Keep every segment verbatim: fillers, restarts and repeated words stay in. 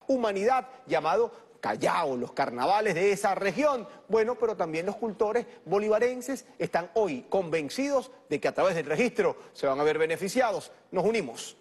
humanidad llamado Callao, los carnavales de esa región. Bueno, pero también los cultores bolivarenses están hoy convencidos de que a través del registro se van a ver beneficiados. Nos unimos.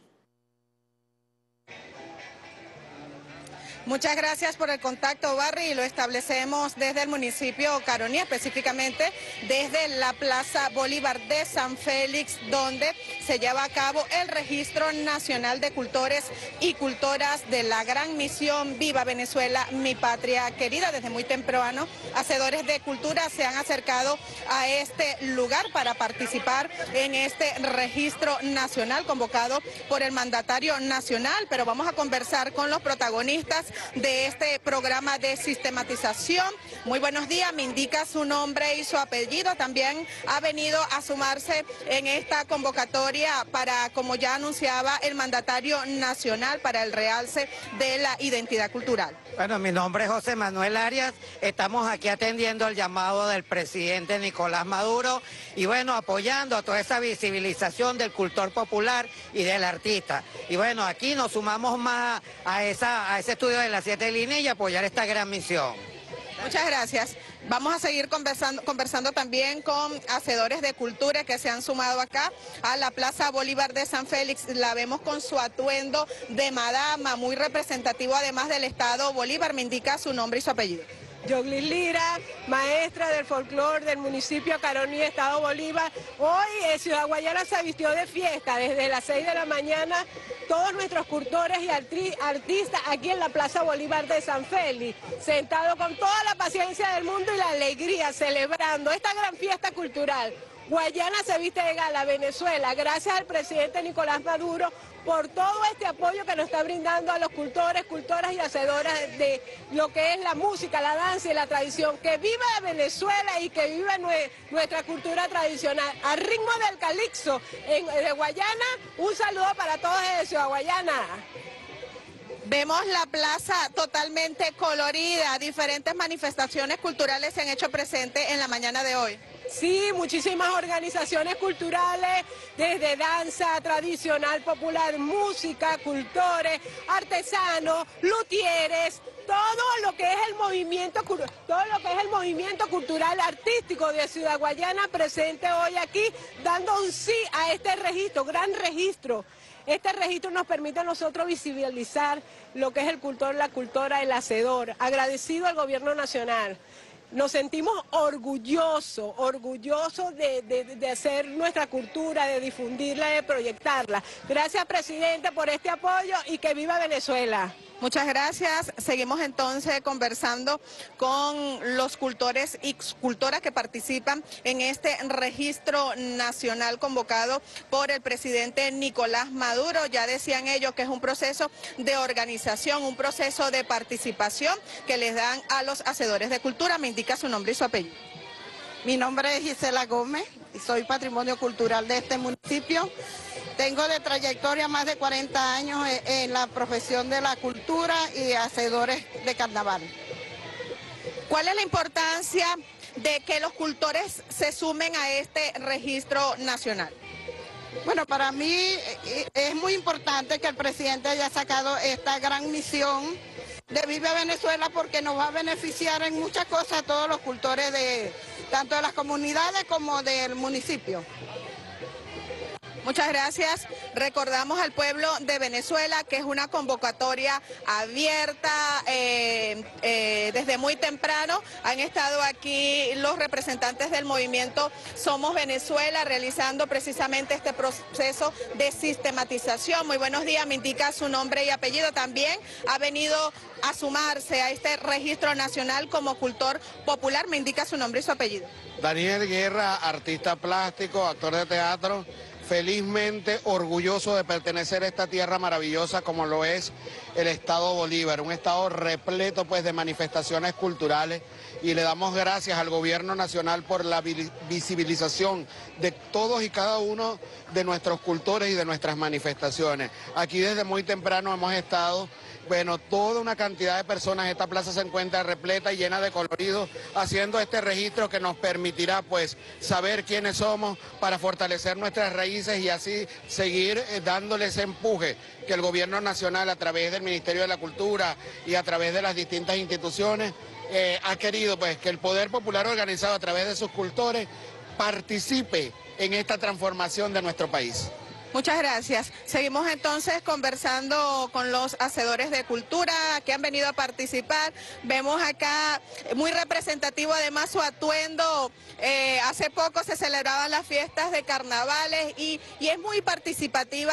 Muchas gracias por el contacto, Barry, y lo establecemos desde el municipio Caronía, específicamente desde la Plaza Bolívar de San Félix, donde se lleva a cabo el Registro Nacional de Cultores y Cultoras de la Gran Misión Viva Venezuela, mi patria querida. Desde muy temprano, hacedores de cultura se han acercado a este lugar para participar en este registro nacional convocado por el mandatario nacional, pero vamos a conversar con los protagonistas de este programa de sistematización. Muy buenos días, me indica su nombre y su apellido. También ha venido a sumarse en esta convocatoria para, como ya anunciaba el mandatario nacional, para el realce de la identidad cultural. Bueno, mi nombre es José Manuel Arias, estamos aquí atendiendo el llamado del presidente Nicolás Maduro y bueno, apoyando a toda esa visibilización del cultor popular y del artista. Y bueno, aquí nos sumamos más a, esa, a ese estudio de las siete líneas y apoyar esta gran misión. Muchas gracias. Vamos a seguir conversando, conversando también con hacedores de cultura que se han sumado acá a la Plaza Bolívar de San Félix. La vemos con su atuendo de madama, muy representativo además del estado Bolívar. Me indica su nombre y su apellido. Yoglis Lira, maestra del folclore del municipio Caronía, estado Bolívar. Hoy eh, Ciudad Guayana se vistió de fiesta desde las seis de la mañana. Todos nuestros cultores y artistas aquí en la Plaza Bolívar de San Félix, sentados con toda la paciencia del mundo y la alegría, celebrando esta gran fiesta cultural. Guayana se viste de gala, Venezuela, gracias al presidente Nicolás Maduro por todo este apoyo que nos está brindando a los cultores, cultoras y hacedoras de lo que es la música, la danza y la tradición. Que viva Venezuela y que viva nuestra cultura tradicional. Al ritmo del calixto en, de Guayana, un saludo para todos de Ciudad Guayana. Vemos la plaza totalmente colorida, diferentes manifestaciones culturales se han hecho presentes en la mañana de hoy. Sí, muchísimas organizaciones culturales, desde danza tradicional popular, música, cultores, artesanos, luthieres, todo lo que es el movimiento, todo lo que es el movimiento cultural artístico de Ciudad Guayana presente hoy aquí, dando un sí a este registro, gran registro. Este registro nos permite a nosotros visibilizar lo que es el cultor, la cultora, el hacedor. Agradecido al gobierno nacional. Nos sentimos orgullosos, orgullosos de, de, de hacer nuestra cultura, de difundirla, de proyectarla. Gracias, presidente, por este apoyo y que viva Venezuela. Muchas gracias. Seguimos entonces conversando con los cultores y cultoras que participan en este registro nacional convocado por el presidente Nicolás Maduro. Ya decían ellos que es un proceso de organización, un proceso de participación que les dan a los hacedores de cultura. Me indica su nombre y su apellido. Mi nombre es Gisela Gómez y soy patrimonio cultural de este municipio. Tengo de trayectoria más de cuarenta años en la profesión de la cultura y hacedores de carnaval. ¿Cuál es la importancia de que los cultores se sumen a este registro nacional? Bueno, para mí es muy importante que el presidente haya sacado esta gran misión de Viva Venezuela porque nos va a beneficiar en muchas cosas a todos los cultores de tanto de las comunidades como del municipio. Muchas gracias. Recordamos al pueblo de Venezuela que es una convocatoria abierta eh, eh, desde muy temprano. Han estado aquí los representantes del movimiento Somos Venezuela realizando precisamente este proceso de sistematización. Muy buenos días, me indica su nombre y apellido. También ha venido a sumarse a este registro nacional como cultor popular. Me indica su nombre y su apellido. Daniel Guerra, artista plástico, actor de teatro. Felizmente orgulloso de pertenecer a esta tierra maravillosa como lo es el estado Bolívar, un estado repleto pues de manifestaciones culturales y le damos gracias al gobierno nacional por la visibilización de todos y cada uno de nuestros cultores y de nuestras manifestaciones. Aquí desde muy temprano hemos estado, bueno, toda una cantidad de personas, esta plaza se encuentra repleta y llena de colorido, haciendo este registro que nos permitirá pues saber quiénes somos para fortalecer nuestras raíces y así seguir eh, dándole ese empuje que el gobierno nacional a través del Ministerio de la Cultura y a través de las distintas instituciones, eh, ha querido pues que el poder popular organizado a través de sus cultores participe en esta transformación de nuestro país. Muchas gracias. Seguimos entonces conversando con los hacedores de cultura que han venido a participar. Vemos acá muy representativo además su atuendo. Eh, hace poco se celebraban las fiestas de carnavales y, y es muy participativa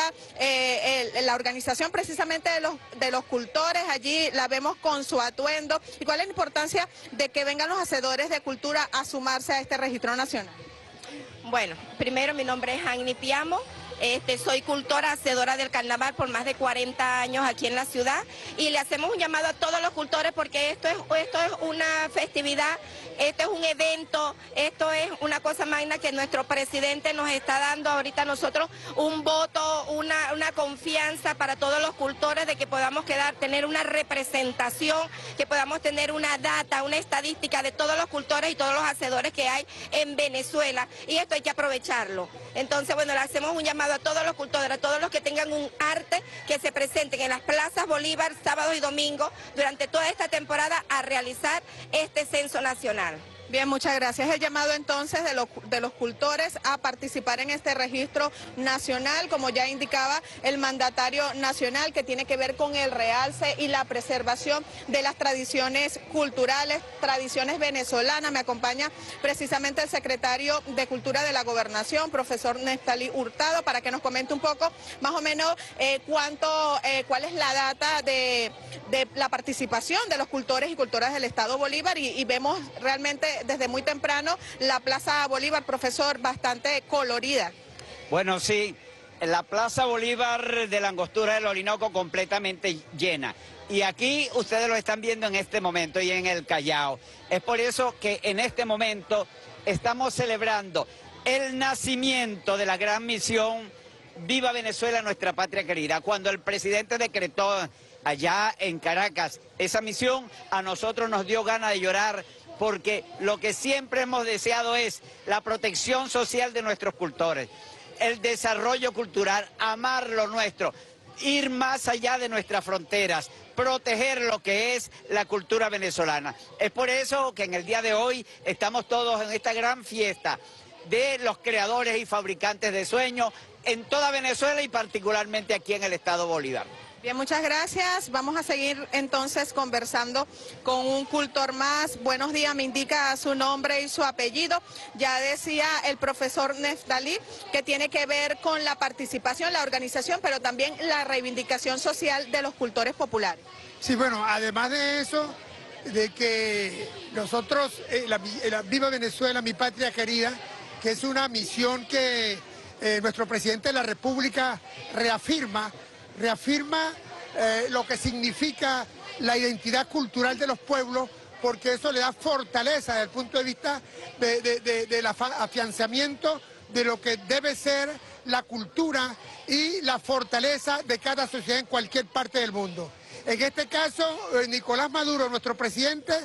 eh, el, la organización precisamente de los, de los cultores. Allí la vemos con su atuendo. ¿Y cuál es la importancia de que vengan los hacedores de cultura a sumarse a este registro nacional? Bueno, primero mi nombre es Agni Piamo. Este, soy cultora, hacedora del carnaval por más de cuarenta años aquí en la ciudad y le hacemos un llamado a todos los cultores porque esto es, esto es una festividad, esto es un evento, esto es una cosa magna que nuestro presidente nos está dando ahorita a nosotros un voto, una, una confianza para todos los cultores de que podamos quedar, tener una representación, que podamos tener una data, una estadística de todos los cultores y todos los hacedores que hay en Venezuela y esto hay que aprovecharlo. Entonces, bueno, le hacemos un llamado a todos los cultores, a todos los que tengan un arte, que se presenten en las plazas Bolívar sábados y domingos durante toda esta temporada a realizar este censo nacional. Bien, muchas gracias. El llamado entonces de los, de los cultores a participar en este registro nacional, como ya indicaba el mandatario nacional, que tiene que ver con el realce y la preservación de las tradiciones culturales, tradiciones venezolanas. Me acompaña precisamente el secretario de Cultura de la Gobernación, profesor Neftalí Hurtado, para que nos comente un poco más o menos eh, cuánto, eh, cuál es la data de, de la participación de los cultores y cultoras del Estado Bolívar y, y vemos realmente desde muy temprano la Plaza Bolívar, profesor, bastante colorida. Bueno, sí, la Plaza Bolívar de la Angostura del Orinoco completamente llena. Y aquí ustedes lo están viendo en este momento y en el Callao. Es por eso que en este momento estamos celebrando el nacimiento de la gran misión Viva Venezuela, nuestra patria querida. Cuando el presidente decretó allá en Caracas esa misión, a nosotros nos dio ganas de llorar, porque lo que siempre hemos deseado es la protección social de nuestros cultores, el desarrollo cultural, amar lo nuestro, ir más allá de nuestras fronteras, proteger lo que es la cultura venezolana. Es por eso que en el día de hoy estamos todos en esta gran fiesta de los creadores y fabricantes de sueños en toda Venezuela y particularmente aquí en el Estado Bolívar. Bien, muchas gracias. Vamos a seguir entonces conversando con un cultor más. Buenos días, me indica su nombre y su apellido. Ya decía el profesor Neftalí que tiene que ver con la participación, la organización, pero también la reivindicación social de los cultores populares. Sí, bueno, además de eso, de que nosotros, eh, la, la Viva Venezuela, mi patria querida, que es una misión que eh, nuestro presidente de la República reafirma, reafirma eh, lo que significa la identidad cultural de los pueblos, porque eso le da fortaleza desde el punto de vista del de, de, de afianzamiento de lo que debe ser la cultura y la fortaleza de cada sociedad en cualquier parte del mundo. En este caso, eh, Nicolás Maduro, nuestro presidente,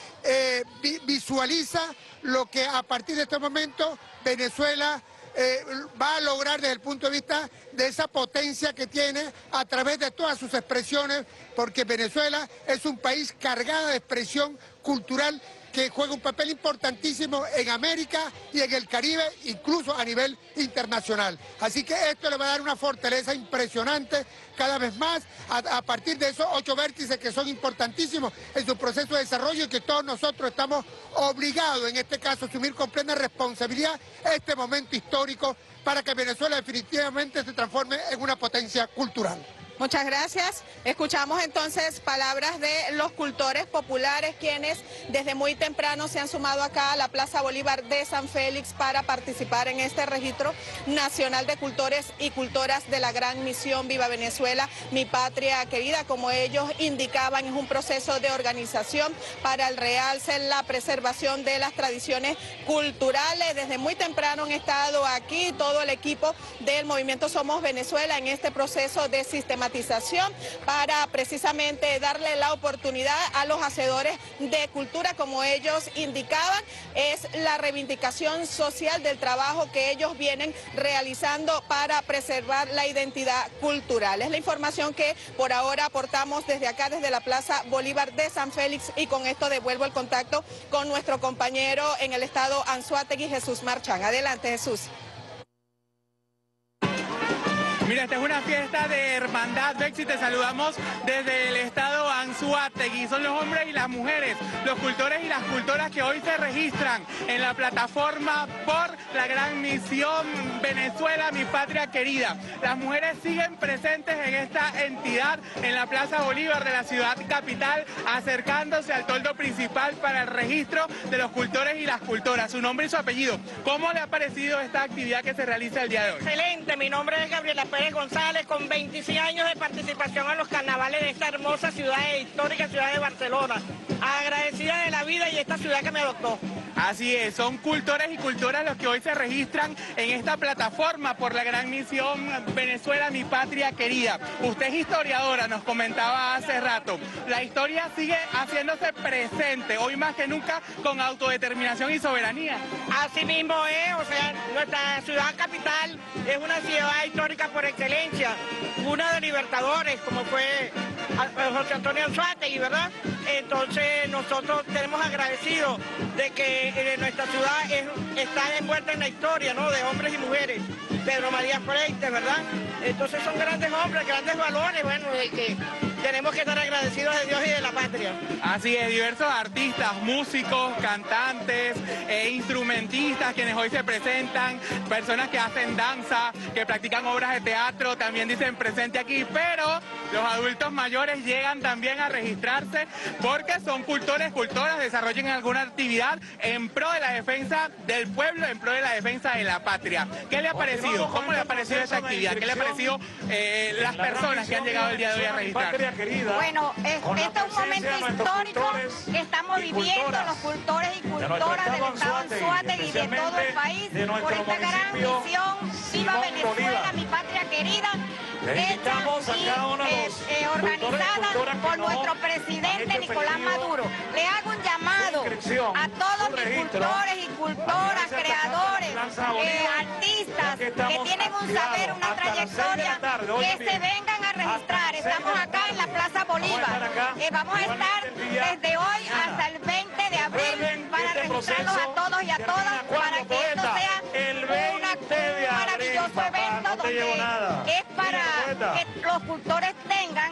eh, vi, visualiza lo que a partir de este momento Venezuela Eh, va a lograr desde el punto de vista de esa potencia que tiene a través de todas sus expresiones, porque Venezuela es un país cargado de expresión cultural que juega un papel importantísimo en América y en el Caribe, incluso a nivel internacional. Así que esto le va a dar una fortaleza impresionante cada vez más a, a partir de esos ocho vértices que son importantísimos en su proceso de desarrollo y que todos nosotros estamos obligados, en este caso, a asumir con plena responsabilidad este momento histórico para que Venezuela definitivamente se transforme en una potencia cultural. Muchas gracias. Escuchamos entonces palabras de los cultores populares, quienes desde muy temprano se han sumado acá a la Plaza Bolívar de San Félix para participar en este registro nacional de cultores y cultoras de la gran misión Viva Venezuela, mi patria querida. Como ellos indicaban, es un proceso de organización para el realce, la preservación de las tradiciones culturales. Desde muy temprano han estado aquí todo el equipo del movimiento Somos Venezuela en este proceso de sistematización sistematización para precisamente darle la oportunidad a los hacedores de cultura, como ellos indicaban, es la reivindicación social del trabajo que ellos vienen realizando para preservar la identidad cultural. Es la información que por ahora aportamos desde acá, desde la Plaza Bolívar de San Félix, y con esto devuelvo el contacto con nuestro compañero en el estado Anzoátegui, Jesús Marchán. Adelante, Jesús. Mira, esta es una fiesta de hermandad, Bexi, te saludamos desde el estado Anzoátegui. Son los hombres y las mujeres, los cultores y las cultoras que hoy se registran en la plataforma por la gran misión Venezuela, mi patria querida. Las mujeres siguen presentes en esta entidad, en la Plaza Bolívar de la ciudad capital, acercándose al toldo principal para el registro de los cultores y las cultoras. Su nombre y su apellido. ¿Cómo le ha parecido esta actividad que se realiza el día de hoy? Excelente, mi nombre es Gabriela Pérez González, con veintiséis años de participación en los carnavales de esta hermosa ciudad histórica, ciudad de Barcelona. Agradecida de la vida y esta ciudad que me adoptó. Así es, son cultores y cultoras los que hoy se registran en esta plataforma por la gran misión Venezuela, mi patria querida. Usted es historiadora, nos comentaba hace rato. La historia sigue haciéndose presente, hoy más que nunca, con autodeterminación y soberanía. Así mismo es, o sea, nuestra ciudad capital es una ciudad histórica por excelencia, una de libertadores, como fue José Antonio Anzoátegui, ¿verdad? Entonces nosotros tenemos agradecidos de que eh, nuestra ciudad es, está envuelta en la historia, ¿no?, de hombres y mujeres. Pedro María Freite, ¿verdad? Entonces son grandes hombres, grandes valores, bueno, de que tenemos que estar agradecidos de Dios y de la patria. Así es, diversos artistas, músicos, cantantes, e instrumentistas, quienes hoy se presentan, personas que hacen danza, que practican obras de teatro, también dicen presente aquí, pero los adultos mayores llegan también a registrarse porque son cultores, cultoras, desarrollen alguna actividad en pro de la defensa del pueblo, en pro de la defensa de la patria. ¿Qué le ha parecido? ¿Cómo le ha parecido esta actividad? ¿Qué le ha parecido eh, las personas que han llegado el día de hoy a registrar? Bueno, es, este es un momento histórico que estamos viviendo los cultores y cultoras del estado Anzoátegui y de todo el país por esta gran misión Viva Venezuela, mi patria querida, hecha y eh, eh, organizada por nuestro presidente Nicolás Maduro. Le hago un llamado a todos mis cultores y cultoras, creadores, eh, artistas que tienen un saber, una trayectoria, que se vengan a registrar. Estamos acá en la Plaza Bolívar. Eh, vamos a estar desde hoy hasta el veinte de abril para registrarlos a todos y a todas, para que esto sea un maravilloso evento donde es para que los cultores tengan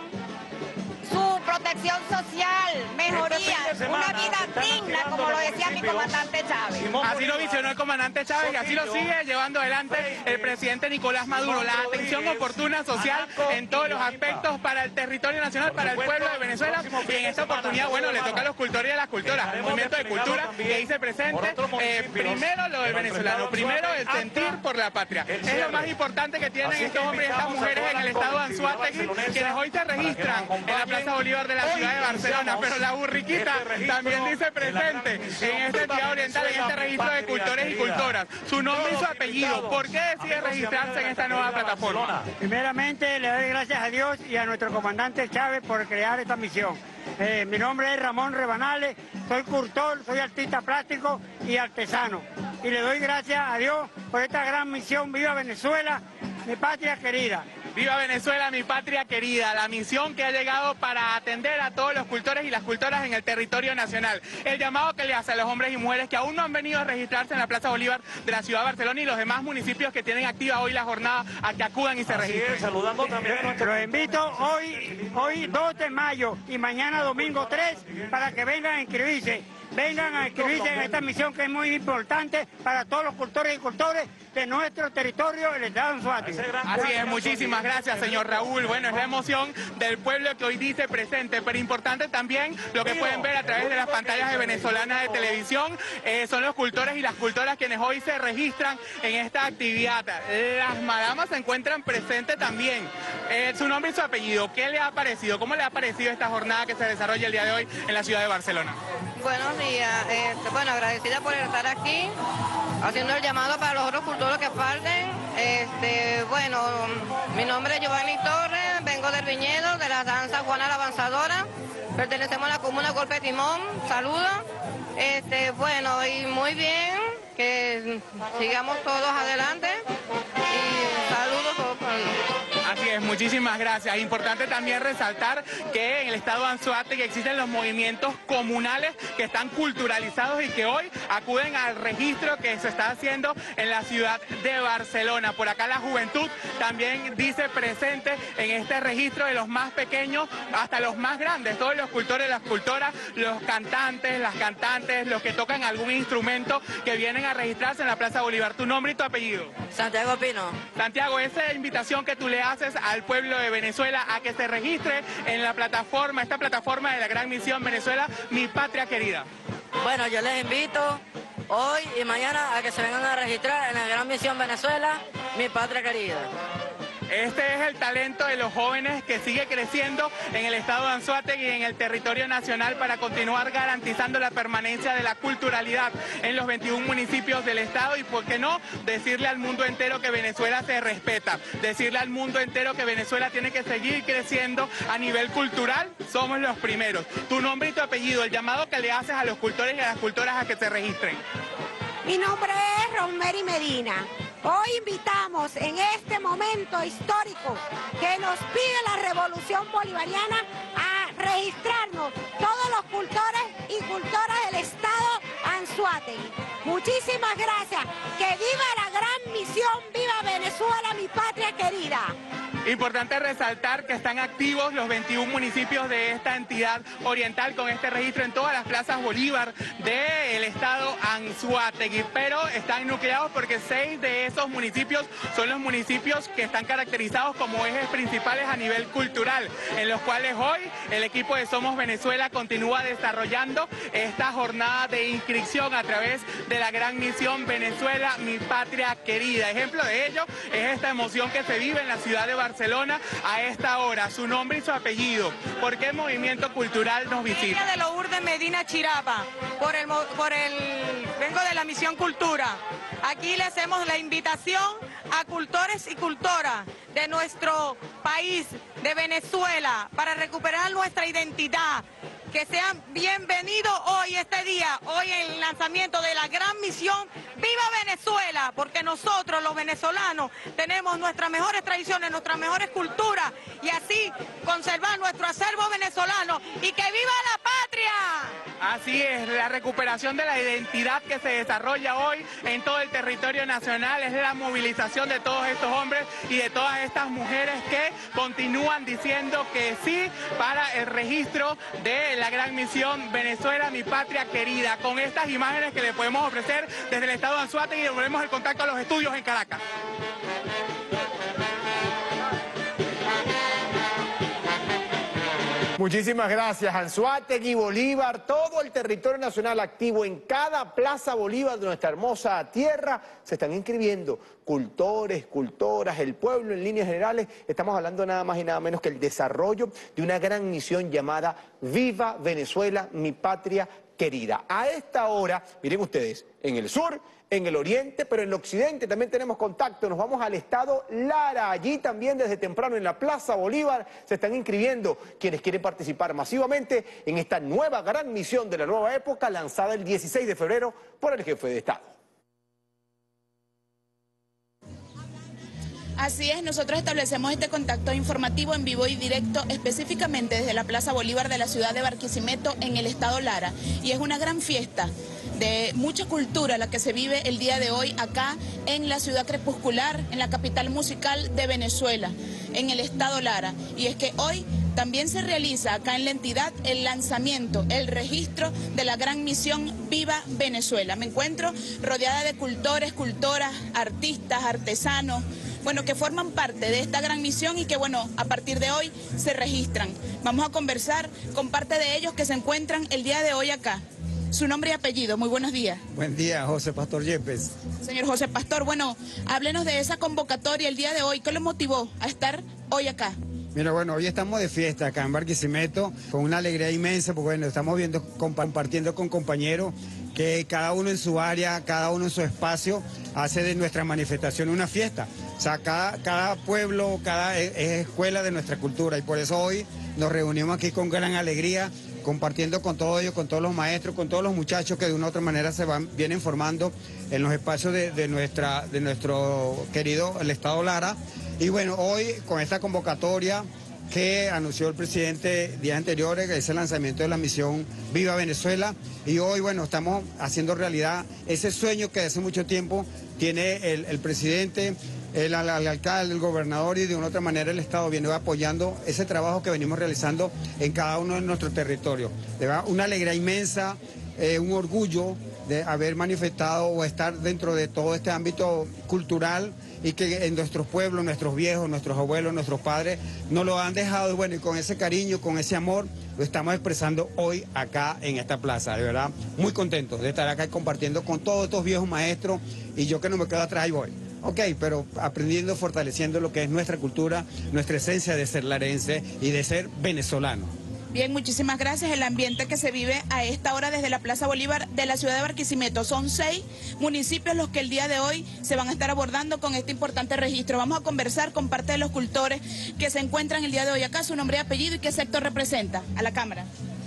su protección social, mejoría, una vida digna, como lo decía mi comandante Chávez. Así lo visionó el comandante Chávez y así lo sigue llevando adelante el presidente Nicolás Maduro. La atención oportuna social en todos los aspectos para el territorio nacional, para el pueblo de Venezuela. Y en esta oportunidad, bueno, le toca a los cultores y a las cultoras, el movimiento de cultura que dice presente, eh, primero lo del venezolano, primero el sentir por la patria. Es lo más importante que tienen estos hombres y estas mujeres en el estado de Anzoátegui, quienes hoy se registran en la Plaza Bolívar de la ciudad de Barcelona, pero la burriquita también dice presente en esta entidad oriental, en este registro de cultores y cultoras. Su nombre y su apellido. ¿Por qué decide registrarse en esta nueva plataforma? Primeramente le doy gracias a Dios y a nuestro comandante Chávez por crear esta misión. Eh, mi nombre es Ramón Rebanales, soy cultor, soy artista plástico y artesano. Y le doy gracias a Dios por esta gran misión. Viva Venezuela, mi patria querida. Viva Venezuela, mi patria querida, la misión que ha llegado para atender a todos los cultores y las cultoras en el territorio nacional. El llamado que le hace a los hombres y mujeres que aún no han venido a registrarse en la Plaza Bolívar de la ciudad de Barcelona y los demás municipios que tienen activa hoy la jornada a que acudan y se registren. Saludando también a nuestro... Los invito hoy, hoy dos de mayo y mañana domingo tres para que vengan a inscribirse. Vengan a inscribirse en esta misión que es muy importante para todos los cultores y cultores de nuestro territorio, el estado de Anzoátegui. Así es, muchísimas gracias, señor Raúl. Bueno, es la emoción del pueblo que hoy dice presente, pero importante también lo que pueden ver a través de las pantallas de venezolanas de televisión, eh, son los cultores y las cultoras quienes hoy se registran en esta actividad. Las madamas se encuentran presentes también. Eh, su nombre y su apellido, ¿qué le ha parecido? ¿Cómo le ha parecido esta jornada que se desarrolla el día de hoy en la ciudad de Barcelona? Buenos días, este, bueno, agradecida por estar aquí, haciendo el llamado para los otros cultores que falten. Este, bueno, mi nombre es Giovanni Torres, vengo vengo del Viñedo, de la danza Juana la Avanzadora. Pertenecemos a la comuna Golpe Timón. Saludos. Este, bueno, y muy bien, que sigamos todos adelante. Y saludos todos por el... Así es, muchísimas gracias. Importante también resaltar que en el estado de Anzoátegui existen los movimientos comunales que están culturalizados y que hoy acuden al registro que se está haciendo en la ciudad de Barcelona. Por acá la juventud también dice presente en este registro de los más pequeños hasta los más grandes, todos los cultores, las cultoras, los cantantes, las cantantes, los que tocan algún instrumento que vienen a registrarse en la Plaza Bolívar. ¿Tu nombre y tu apellido? Santiago Pino. Santiago, esa invitación que tú le haces al pueblo de Venezuela a que se registre en la plataforma, esta plataforma de la Gran Misión Venezuela, Mi Patria Querida. Bueno, yo les invito hoy y mañana a que se vengan a registrar en la Gran Misión Venezuela, Mi Patria Querida. Este es el talento de los jóvenes que sigue creciendo en el estado de Anzoátegui y en el territorio nacional para continuar garantizando la permanencia de la culturalidad en los veintiún municipios del estado y, por qué no, decirle al mundo entero que Venezuela se respeta, decirle al mundo entero que Venezuela tiene que seguir creciendo a nivel cultural. Somos los primeros. Tu nombre y tu apellido, el llamado que le haces a los cultores y a las cultoras a que se registren. Mi nombre es Rosemary Medina. Hoy invitamos en este momento histórico que nos pide la revolución bolivariana a registrarnos todos los cultores y cultoras del estado Anzoátegui. Muchísimas gracias. Que viva la gran misión, viva Venezuela, mi patria querida. Importante resaltar que están activos los veintiún municipios de esta entidad oriental con este registro en todas las plazas Bolívar del estado Anzoátegui, pero están nucleados porque seis de esos municipios son los municipios que están caracterizados como ejes principales a nivel cultural, en los cuales hoy el equipo de Somos Venezuela continúa desarrollando esta jornada de inscripción a través de la Gran Misión Venezuela, Mi Patria Querida. Ejemplo de ello es esta emoción que se vive en la ciudad de Barcelona Barcelona a esta hora, su nombre y su apellido. ¿Por qué movimiento cultural nos visita? de Lourdes Medina Chirapa, por el, por el, vengo de la Misión Cultura. Aquí le hacemos la invitación a cultores y cultoras de nuestro país, de Venezuela, para recuperar nuestra identidad. Que sean bienvenidos hoy, este día, hoy en el lanzamiento de la Gran Misión Viva Venezuela, porque nosotros los venezolanos tenemos nuestras mejores tradiciones, nuestras mejores culturas y así conservar nuestro acervo venezolano y que viva la patria. Así es, la recuperación de la identidad que se desarrolla hoy en todo el territorio nacional es la movilización de todos estos hombres y de todas estas mujeres que continúan diciendo que sí para el registro de la Gran Misión Venezuela, Mi Patria Querida. Con estas imágenes que le podemos ofrecer desde el estado de Anzoátegui y devolvemos el contacto a los estudios en Caracas. Muchísimas gracias, Anzoátegui, Bolívar, todo el territorio nacional activo en cada plaza Bolívar de nuestra hermosa tierra. Se están inscribiendo cultores, cultoras, el pueblo en líneas generales. Estamos hablando nada más y nada menos que el desarrollo de una gran misión llamada Viva Venezuela, mi patria querida. A esta hora, miren ustedes, en el sur, en el oriente, pero en el occidente también tenemos contacto. Nos vamos al estado Lara. Allí también desde temprano en la Plaza Bolívar se están inscribiendo quienes quieren participar masivamente en esta nueva gran misión de la nueva época lanzada el dieciséis de febrero por el jefe de Estado. Así es, nosotros establecemos este contacto informativo en vivo y directo específicamente desde la Plaza Bolívar de la ciudad de Barquisimeto en el estado Lara. Y es una gran fiesta de mucha cultura la que se vive el día de hoy acá en la ciudad crepuscular, en la capital musical de Venezuela, en el estado Lara. Y es que hoy también se realiza acá en la entidad el lanzamiento, el registro de la gran misión Viva Venezuela. Me encuentro rodeada de cultores, cultoras, artistas, artesanos, bueno, que forman parte de esta gran misión y que, bueno, a partir de hoy se registran. Vamos a conversar con parte de ellos que se encuentran el día de hoy acá. Su nombre y apellido, muy buenos días. Buen día, José Pastor Yepes. Señor José Pastor, bueno, háblenos de esa convocatoria el día de hoy. ¿Qué lo motivó a estar hoy acá? Mira, bueno, hoy estamos de fiesta acá en Barquisimeto, con una alegría inmensa, porque bueno, estamos viendo, compartiendo con compañeros que cada uno en su área, cada uno en su espacio, hace de nuestra manifestación una fiesta. sea, cada, cada pueblo, cada es, es escuela de nuestra cultura, y por eso hoy nos reunimos aquí con gran alegría, compartiendo con todos ellos, con todos los maestros, con todos los muchachos que de una u otra manera se van, vienen formando en los espacios de, de, nuestra, de nuestro querido el Estado Lara. Y bueno, hoy con esta convocatoria que anunció el presidente días anteriores, que es el lanzamiento de la misión Viva Venezuela, y hoy, bueno, estamos haciendo realidad ese sueño que hace mucho tiempo tiene el, el presidente, el, el, el alcalde, el gobernador, y de una u otra manera el Estado viene apoyando ese trabajo que venimos realizando en cada uno de nuestros territorios. De verdad, una alegría inmensa, eh, un orgullo de haber manifestado o estar dentro de todo este ámbito cultural, y que en nuestros pueblos, nuestros viejos, nuestros abuelos, nuestros padres nos lo han dejado, y bueno, y con ese cariño, con ese amor, lo estamos expresando hoy acá en esta plaza. De verdad, muy contentos de estar acá compartiendo con todos estos viejos maestros, y yo que no me quedo atrás y voy. Ok, pero aprendiendo, fortaleciendo lo que es nuestra cultura, nuestra esencia de ser larense y de ser venezolano. Bien, muchísimas gracias. El ambiente que se vive a esta hora desde la Plaza Bolívar de la ciudad de Barquisimeto. Son seis municipios los que el día de hoy se van a estar abordando con este importante registro. Vamos a conversar con parte de los cultores que se encuentran el día de hoy acá. Su nombre y apellido y qué sector representa. A la cámara.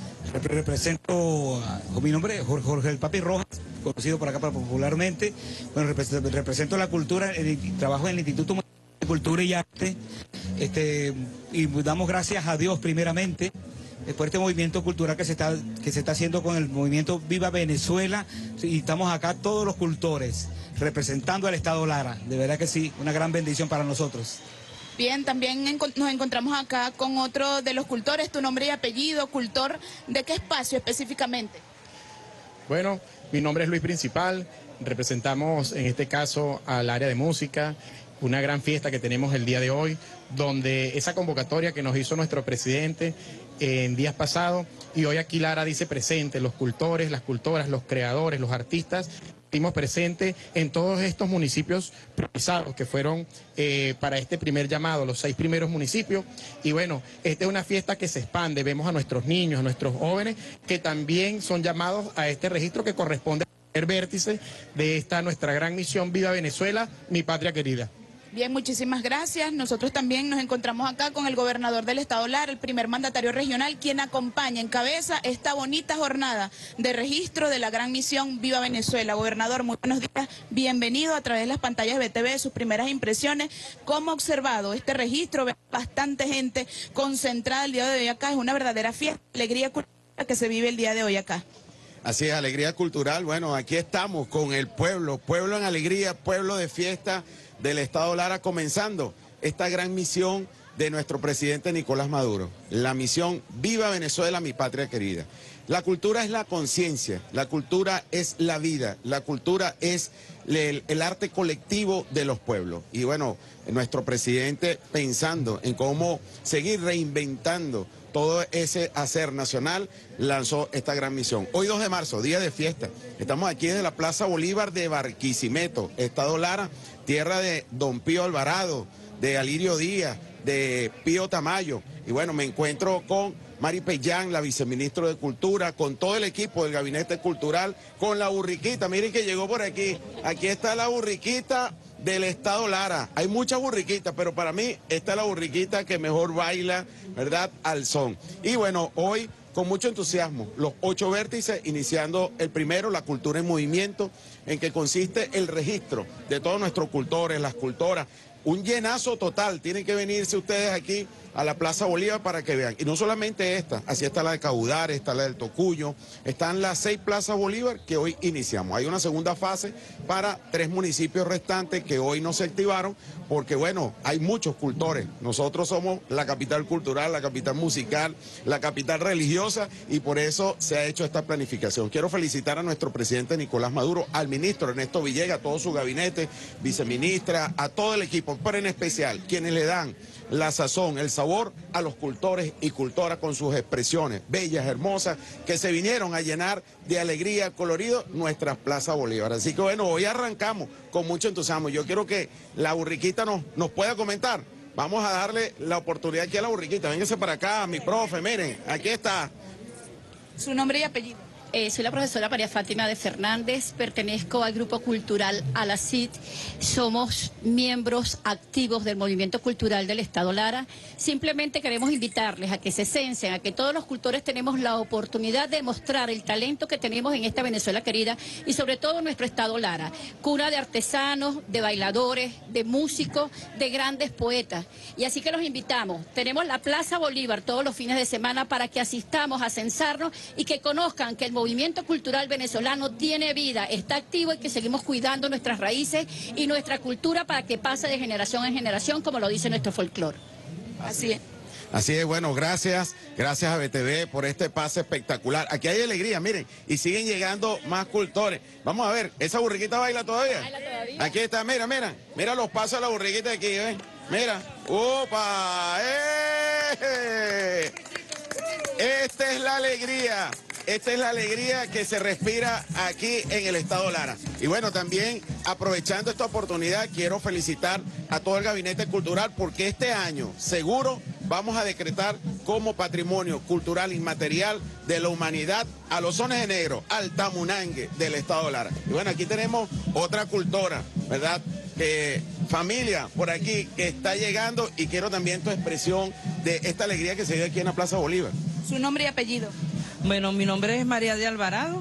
Represento, con mi nombre Jorge, Jorge el Papi Rojas, conocido por acá popularmente. Bueno, represento, represento la cultura, el, trabajo en el Instituto de Cultura y Arte, este, y damos gracias a Dios primeramente por este movimiento cultural que se está que se está haciendo con el movimiento Viva Venezuela, y estamos acá todos los cultores representando al Estado Lara. De verdad que sí, una gran bendición para nosotros. Bien, también en, nos encontramos acá con otro de los cultores. Tu nombre y apellido, cultor, ¿de qué espacio específicamente? Bueno, mi nombre es Luis Principal, representamos en este caso al área de música, una gran fiesta que tenemos el día de hoy, donde esa convocatoria que nos hizo nuestro presidente en días pasados, y hoy aquí Lara dice presente, los cultores, las cultoras, los creadores, los artistas, estuvimos presentes en todos estos municipios priorizados que fueron eh, para este primer llamado, los seis primeros municipios. Y bueno, esta es una fiesta que se expande, vemos a nuestros niños, a nuestros jóvenes, que también son llamados a este registro que corresponde al vértice de esta nuestra gran misión Viva Venezuela, mi patria querida. Bien, muchísimas gracias. Nosotros también nos encontramos acá con el gobernador del Estado Lara, el primer mandatario regional, quien acompaña, encabeza esta bonita jornada de registro de la gran misión Viva Venezuela. Gobernador, muy buenos días, bienvenido a través de las pantallas de B T V, sus primeras impresiones. ¿Cómo ha observado este registro? Bastante gente concentrada el día de hoy acá, es una verdadera fiesta, alegría cultural que se vive el día de hoy acá. Así es, alegría cultural. Bueno, aquí estamos con el pueblo, pueblo en alegría, pueblo de fiesta del Estado Lara, comenzando esta gran misión de nuestro presidente Nicolás Maduro, la misión Viva Venezuela, mi patria querida. La cultura es la conciencia, la cultura es la vida, la cultura es el, el arte colectivo de los pueblos. Y bueno, nuestro presidente, pensando en cómo seguir reinventando todo ese hacer nacional, lanzó esta gran misión. Hoy dos de marzo, día de fiesta, estamos aquí desde la Plaza Bolívar de Barquisimeto, Estado Lara, tierra de Don Pío Alvarado, de Alirio Díaz, de Pío Tamayo. Y bueno, me encuentro con Mari Pellán, la viceministra de Cultura, con todo el equipo del Gabinete Cultural, con la burriquita. Miren que llegó por aquí. Aquí está la burriquita del Estado Lara. Hay muchas burriquitas, pero para mí esta es la burriquita que mejor baila, ¿verdad?, al son. Y bueno, hoy con mucho entusiasmo, los ocho vértices, iniciando el primero, la cultura en movimiento, en que consiste el registro de todos nuestros cultores, las cultoras. Un llenazo total, tienen que venirse ustedes aquí a la Plaza Bolívar para que vean. Y no solamente esta, así está la de Caudares, está la del Tocuyo, están las seis Plazas Bolívar que hoy iniciamos. Hay una segunda fase para tres municipios restantes que hoy no se activaron porque, bueno, hay muchos cultores. Nosotros somos la capital cultural, la capital musical, la capital religiosa, y por eso se ha hecho esta planificación. Quiero felicitar a nuestro presidente Nicolás Maduro, al ministro Ernesto Villegas, a todo su gabinete, viceministra, a todo el equipo, pero en especial quienes le dan la sazón, el sabor a los cultores y cultoras con sus expresiones bellas, hermosas, que se vinieron a llenar de alegría, colorido nuestras Plaza Bolívar. Así que bueno, hoy arrancamos con mucho entusiasmo. Yo quiero que la burriquita nos, nos pueda comentar. Vamos a darle la oportunidad aquí a la burriquita. Véngase para acá, mi profe, miren, aquí está. Su nombre y apellido. Eh, soy la profesora María Fátima de Fernández, pertenezco al Grupo Cultural Alacid, somos miembros activos del Movimiento Cultural del Estado Lara. Simplemente queremos invitarles a que se censen, a que todos los cultores tenemos la oportunidad de mostrar el talento que tenemos en esta Venezuela querida y sobre todo en nuestro Estado Lara, cuna de artesanos, de bailadores, de músicos, de grandes poetas. Y así que los invitamos, tenemos la Plaza Bolívar todos los fines de semana para que asistamos a censarnos y que conozcan que el movimiento cultural venezolano tiene vida, está activo y que seguimos cuidando nuestras raíces y nuestra cultura para que pase de generación en generación, como lo dice nuestro folclore. Así es. Así es, bueno, gracias, gracias a B T V por este pase espectacular. Aquí hay alegría, miren, y siguen llegando más cultores. Vamos a ver, ¿esa burriquita baila todavía? Baila todavía. Aquí está, mira, mira, mira los pasos de la burriquita aquí, ¿eh? Mira, ¡opa! ¡Eh! Esta es la alegría. Esta es la alegría que se respira aquí en el Estado Lara. Y bueno, también aprovechando esta oportunidad, quiero felicitar a todo el Gabinete Cultural porque este año seguro vamos a decretar como patrimonio cultural inmaterial de la humanidad a los sones de negro, al tamunangue del Estado Lara. Y bueno, aquí tenemos otra cultora, ¿verdad? Eh, familia por aquí que está llegando y quiero también tu expresión de esta alegría que se vive aquí en la Plaza Bolívar. Su nombre y apellido. Bueno, mi nombre es María de Alvarado,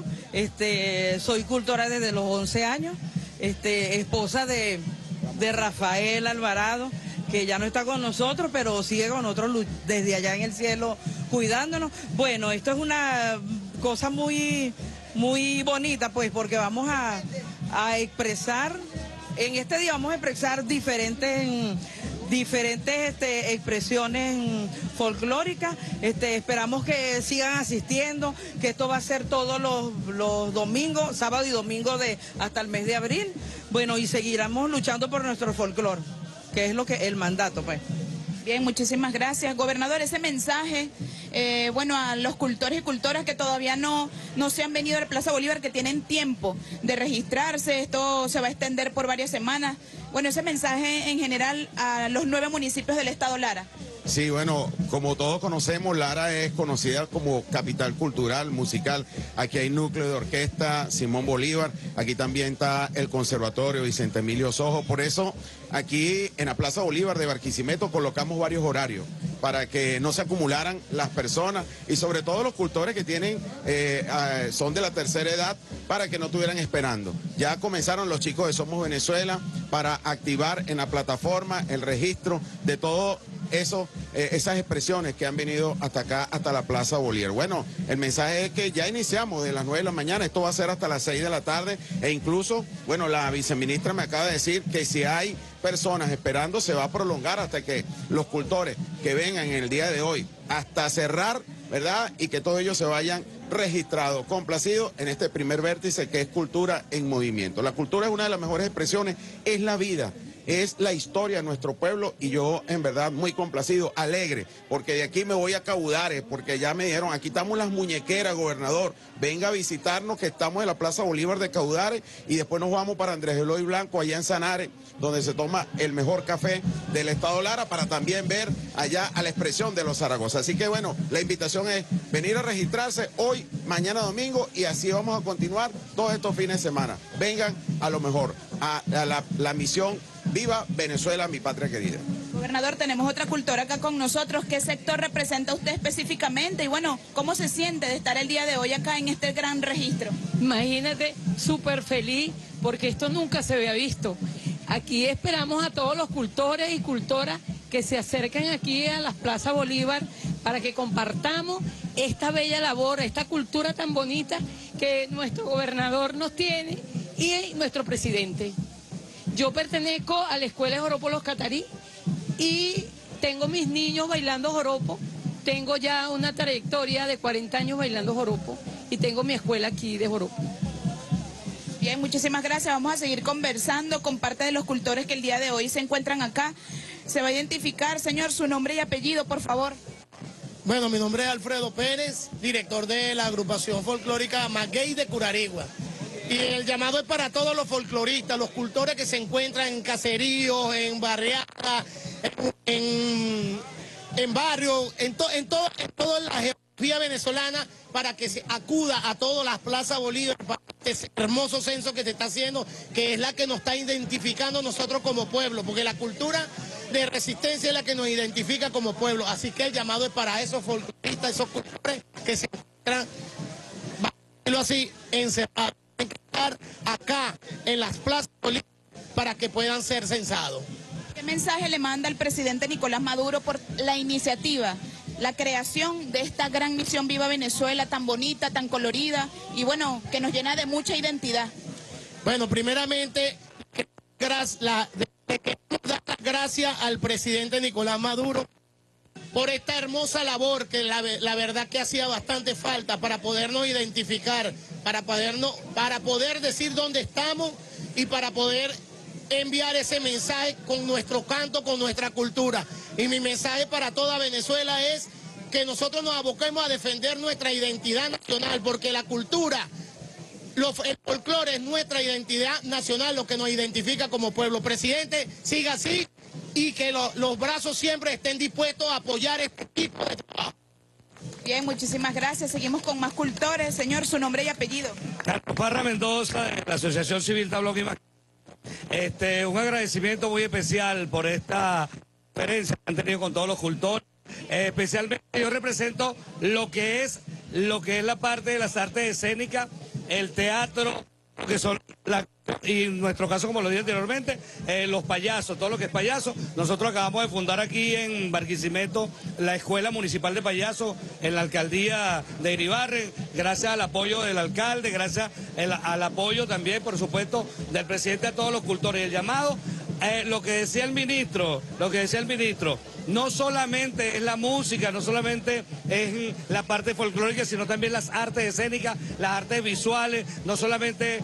este, soy cultora desde los once años, este, esposa de, de Rafael Alvarado, que ya no está con nosotros, pero sigue con nosotros desde allá en el cielo cuidándonos. Bueno, esto es una cosa muy, muy bonita, pues, porque vamos a, a expresar, en este día vamos a expresar diferentes... diferentes este, expresiones folclóricas. Este, esperamos que sigan asistiendo, que esto va a ser todos los, los domingos, sábado y domingo de hasta el mes de abril. Bueno, y seguiremos luchando por nuestro folclor, que es lo que el mandato, pues. Bien, muchísimas gracias. Gobernador, ese mensaje, eh, bueno, a los cultores y cultoras que todavía no, no se han venido a la Plaza Bolívar, que tienen tiempo de registrarse, esto se va a extender por varias semanas. Bueno, ese mensaje en general a los nueve municipios del Estado Lara. Sí, bueno, como todos conocemos, Lara es conocida como capital cultural, musical. Aquí hay núcleo de orquesta, Simón Bolívar, aquí también está el Conservatorio Vicente Emilio Sojo. Por eso, aquí en la Plaza Bolívar de Barquisimeto colocamos varios horarios para que no se acumularan las personas y sobre todo los cultores que tienen, eh, eh, son de la tercera edad, para que no estuvieran esperando. Ya comenzaron los chicos de Somos Venezuela para activar en la plataforma el registro de todo eso, eh, esas expresiones que han venido hasta acá, hasta la Plaza Bolívar. Bueno, el mensaje es que ya iniciamos de las nueve de la mañana, esto va a ser hasta las seis de la tarde e incluso, bueno, la viceministra me acaba de decir que si hay personas esperando se va a prolongar hasta que los cultores que vengan en el día de hoy, hasta cerrar, ¿verdad? Y que todos ellos se vayan registrados, complacidos en este primer vértice que es cultura en movimiento. La cultura es una de las mejores expresiones, es la vida. Es la historia de nuestro pueblo y yo en verdad muy complacido, alegre, porque de aquí me voy a Caudares, porque ya me dijeron, aquí estamos las muñequeras, gobernador, venga a visitarnos que estamos en la Plaza Bolívar de Caudares y después nos vamos para Andrés Eloy Blanco, allá en Sanare, donde se toma el mejor café del Estado Lara para también ver allá a la expresión de los Zaragoza. Así que bueno, la invitación es venir a registrarse hoy, mañana domingo y así vamos a continuar todos estos fines de semana. Vengan a lo mejor, a, a la, la misión Viva Venezuela, mi patria querida. Gobernador, tenemos otra cultora acá con nosotros. ¿Qué sector representa usted específicamente? Y bueno, ¿cómo se siente de estar el día de hoy acá en este gran registro? Imagínate, súper feliz, porque esto nunca se había visto. Aquí esperamos a todos los cultores y cultoras que se acerquen aquí a las Plaza Bolívar para que compartamos esta bella labor, esta cultura tan bonita que nuestro gobernador nos tiene y nuestro presidente. Yo pertenezco a la Escuela de Joropo Los Catarí y tengo mis niños bailando joropo. Tengo ya una trayectoria de cuarenta años bailando joropo y tengo mi escuela aquí de joropo. Bien, muchísimas gracias. Vamos a seguir conversando con parte de los cultores que el día de hoy se encuentran acá. Se va a identificar, señor, su nombre y apellido, por favor. Bueno, mi nombre es Alfredo Pérez, director de la agrupación folclórica Maguey de Curarigua. Y el llamado es para todos los folcloristas, los cultores que se encuentran en caseríos, en barriadas, en, en, en barrios, en, to, en, to, en todas las Vía venezolana para que se acuda a todas las plazas Bolívar para este hermoso censo que se está haciendo, que es la que nos está identificando nosotros como pueblo, porque la cultura de resistencia es la que nos identifica como pueblo. Así que el llamado es para esos folcloristas, esos cultores que se encuentran, vamos a decirlo así, encerrados, tienen que estar acá en las plazas Bolívar para que puedan ser censados. ¿Qué mensaje le manda el presidente Nicolás Maduro por la iniciativa, la creación de esta gran misión Viva Venezuela, tan bonita, tan colorida y bueno, que nos llena de mucha identidad? Bueno, primeramente, la, le queremos dar las gracias al presidente Nicolás Maduro por esta hermosa labor que la, la verdad que hacía bastante falta para podernos identificar, para, podernos, para poder decir dónde estamos y para poder enviar ese mensaje con nuestro canto, con nuestra cultura. Y mi mensaje para toda Venezuela es que nosotros nos aboquemos a defender nuestra identidad nacional, porque la cultura, los, el folclore es nuestra identidad nacional, lo que nos identifica como pueblo. Presidente, siga así y que lo, los brazos siempre estén dispuestos a apoyar este tipo de trabajo. Bien, muchísimas gracias. Seguimos con más cultores. Señor, su nombre y apellido. Carlos Parra Mendoza, de la Asociación Civil Tablón y Maquinaria. Este, un agradecimiento muy especial por esta conferencia que han tenido con todos los cultores. Eh, especialmente yo represento lo que es lo que es la parte de las artes escénicas, el teatro, que son la, y en nuestro caso, como lo dije anteriormente, eh, los payasos, todo lo que es payaso. Nosotros acabamos de fundar aquí en Barquisimeto la Escuela Municipal de Payasos en la alcaldía de Iribarren, gracias al apoyo del alcalde, gracias el, al apoyo también, por supuesto, del presidente a todos los cultores. El llamado, eh, lo que decía el ministro, lo que decía el ministro, no solamente es la música, no solamente es la parte folclórica, sino también las artes escénicas, las artes visuales, no solamente eh,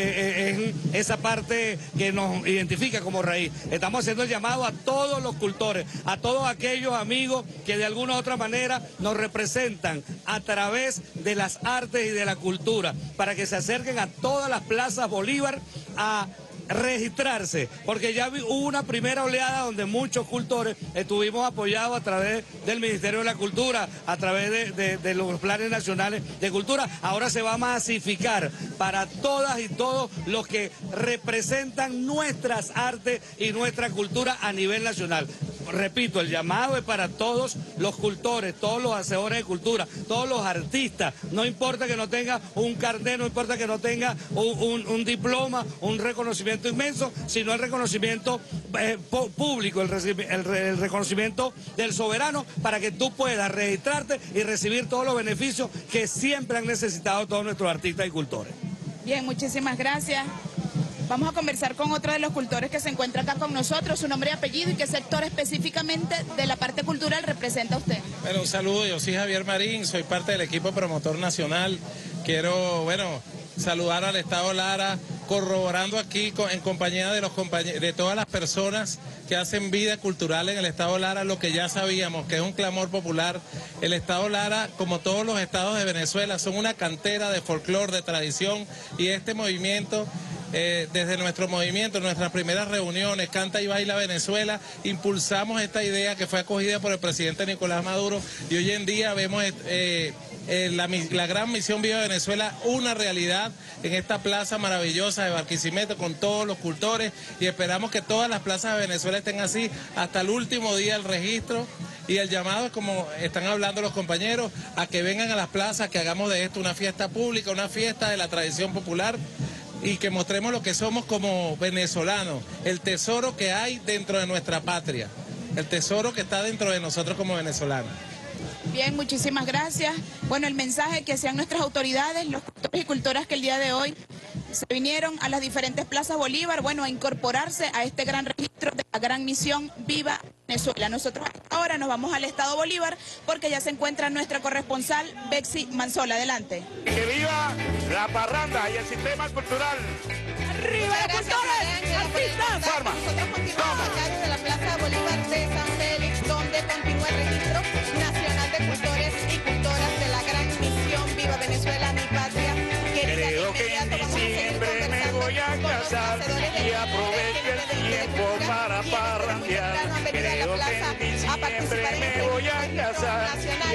eh, es esa parte que nos identifica como raíz. Estamos haciendo el llamado a todos los cultores, a todos aquellos amigos que de alguna u otra manera nos representan a través de las artes y de la cultura, para que se acerquen a todas las plazas Bolívar a registrarse, porque ya hubo una primera oleada donde muchos cultores estuvimos apoyados a través del Ministerio de la Cultura, a través de, de, de los planes nacionales de cultura. Ahora se va a masificar para todas y todos los que representan nuestras artes y nuestra cultura a nivel nacional. Repito, el llamado es para todos los cultores, todos los hacedores de cultura, todos los artistas. No importa que no tenga un carnet, no importa que no tenga un, un, un diploma, un reconocimiento inmenso, sino el reconocimiento eh, público, el, el, el reconocimiento del soberano, para que tú puedas registrarte y recibir todos los beneficios que siempre han necesitado todos nuestros artistas y cultores. Bien, muchísimas gracias. Vamos a conversar con otro de los cultores que se encuentra acá con nosotros, su nombre y apellido y qué sector específicamente de la parte cultural representa usted. Bueno, un saludo, yo soy Javier Marín, soy parte del equipo promotor nacional. Quiero, bueno, saludar al Estado Lara, corroborando aquí con, en compañía de, los compañeros, de todas las personas que hacen vida cultural en el Estado Lara, lo que ya sabíamos, que es un clamor popular. El Estado Lara, como todos los estados de Venezuela, son una cantera de folclore, de tradición, y este movimiento... Eh, desde nuestro movimiento, en nuestras primeras reuniones, Canta y Baila Venezuela, impulsamos esta idea que fue acogida por el presidente Nicolás Maduro, y hoy en día vemos eh, eh, la, la gran misión Viva Venezuela una realidad en esta plaza maravillosa de Barquisimeto con todos los cultores, y esperamos que todas las plazas de Venezuela estén así hasta el último día del registro. Y el llamado es, como están hablando los compañeros, a que vengan a las plazas, que hagamos de esto una fiesta pública, una fiesta de la tradición popular, y que mostremos lo que somos como venezolanos, el tesoro que hay dentro de nuestra patria, el tesoro que está dentro de nosotros como venezolanos. Bien, muchísimas gracias. Bueno, el mensaje que sean nuestras autoridades, los cultores y cultoras que el día de hoy se vinieron a las diferentes plazas Bolívar, bueno, a incorporarse a este gran registro de la gran misión Viva Venezuela. Nosotros ahora nos vamos al Estado Bolívar porque ya se encuentra nuestra corresponsal Bexy Manzola. Adelante. Que viva la parranda y el sistema cultural. ¡Arriba los cultores! ¡Artistas! ¡Forma! Nosotros continuamos acá desde la Plaza Bolívar de San Félix, donde continúa el registro nacional de cultores y cultoras de la gran misión Viva Venezuela, mi patria. Creo que en diciembre me voy a casar y aprovecho el tiempo para parrandear. Creo que en diciembre me voy a casar y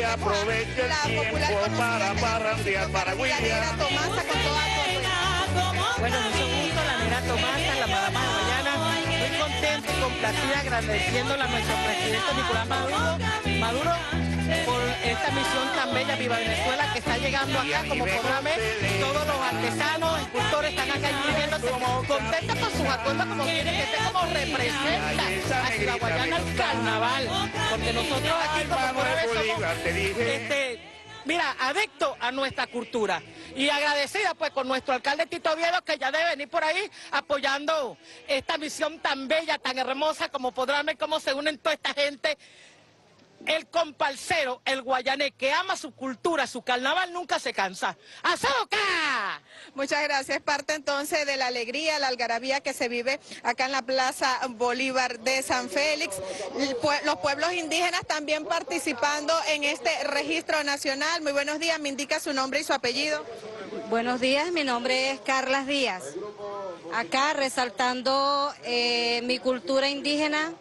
aprovecha el tiempo para parrandear para William. Bueno, mucho gusto, la negra Tomasa, la madama de Guayana, muy contenta y complacida agradeciéndole a nuestro presidente Nicolás Maduro, Maduro por esta misión tan bella, Viva Venezuela, que está llegando acá. Como podrán ver, todos los artesanos, escultores están acá inscribiéndose, contentos con sus atuendos, como quieren que esté, como representa a Ciudad Guayana el carnaval, porque nosotros aquí, como podrán ver, somos, este, mira, adictos a nuestra cultura. Y agradecida pues con nuestro alcalde Tito Oviedo, que ya debe venir por ahí apoyando esta misión tan bella, tan hermosa, como podrán ver cómo se unen toda esta gente. El comparcero, el guayanés, que ama su cultura, su carnaval, nunca se cansa. ¡Azoka! Muchas gracias. Parte entonces de la alegría, la algarabía que se vive acá en la Plaza Bolívar de San Félix. Los pueblos indígenas también participando en este registro nacional. Muy buenos días, me indica su nombre y su apellido. Buenos días, mi nombre es Carlas Díaz. Acá resaltando eh, mi cultura indígena.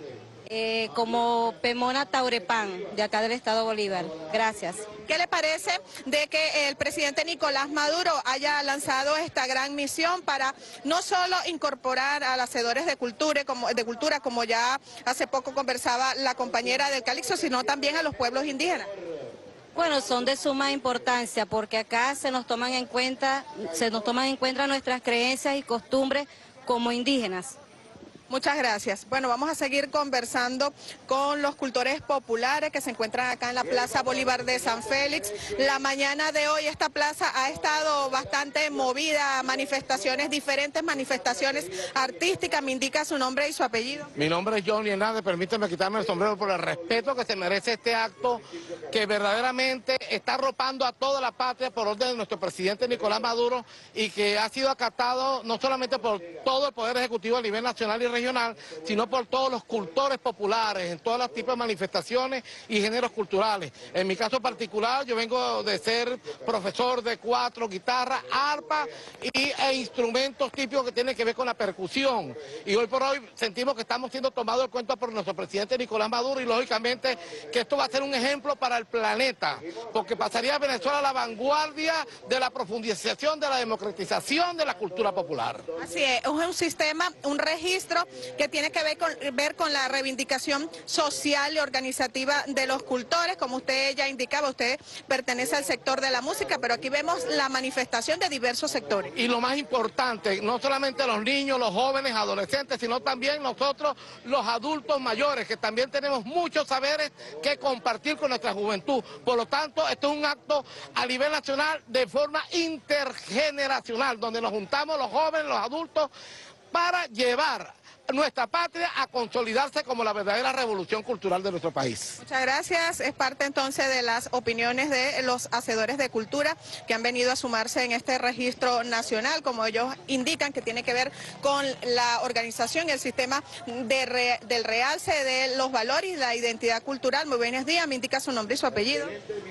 Eh, como Pemona Taurepán, de acá del Estado Bolívar. Gracias. ¿Qué le parece de que el presidente Nicolás Maduro haya lanzado esta gran misión para no solo incorporar a los hacedores de cultura, como, de cultura, como ya hace poco conversaba la compañera del Calixto, sino también a los pueblos indígenas? Bueno, son de suma importancia porque acá se nos toman en cuenta, se nos toman en cuenta nuestras creencias y costumbres como indígenas. Muchas gracias. Bueno, vamos a seguir conversando con los cultores populares que se encuentran acá en la Plaza Bolívar de San Félix. La mañana de hoy esta plaza ha estado bastante movida, manifestaciones, diferentes manifestaciones artísticas. Me indica su nombre y su apellido. Mi nombre es Johnny Hernández, permíteme quitarme el sombrero por el respeto que se merece este acto, que verdaderamente está arropando a toda la patria por orden de nuestro presidente Nicolás Maduro y que ha sido acatado no solamente por todo el Poder Ejecutivo a nivel nacional y regional, sino por todos los cultores populares, en todos los tipos de manifestaciones y géneros culturales. En mi caso particular, yo vengo de ser profesor de cuatro, guitarra, arpa y, e instrumentos típicos que tienen que ver con la percusión. Y hoy por hoy sentimos que estamos siendo tomados en cuenta por nuestro presidente Nicolás Maduro y lógicamente que esto va a ser un ejemplo para el planeta, porque pasaría a Venezuela a la vanguardia de la profundización, de la democratización de la cultura popular. Así es, es un sistema, un registro que tiene que ver con, ver con la reivindicación social y organizativa de los cultores. Como usted ya indicaba, usted pertenece al sector de la música, pero aquí vemos la manifestación de diversos sectores. Y lo más importante, no solamente los niños, los jóvenes, adolescentes, sino también nosotros, los adultos mayores, que también tenemos muchos saberes que compartir con nuestra juventud. Por lo tanto, esto es un acto a nivel nacional de forma intergeneracional, donde nos juntamos los jóvenes, los adultos, para llevar nuestra patria a consolidarse como la verdadera revolución cultural de nuestro país. Muchas gracias. Es parte entonces de las opiniones de los hacedores de cultura que han venido a sumarse en este registro nacional, como ellos indican, que tiene que ver con la organización y el sistema de re, del realce de los valores y la identidad cultural. Muy buenos días, me indica su nombre y su apellido.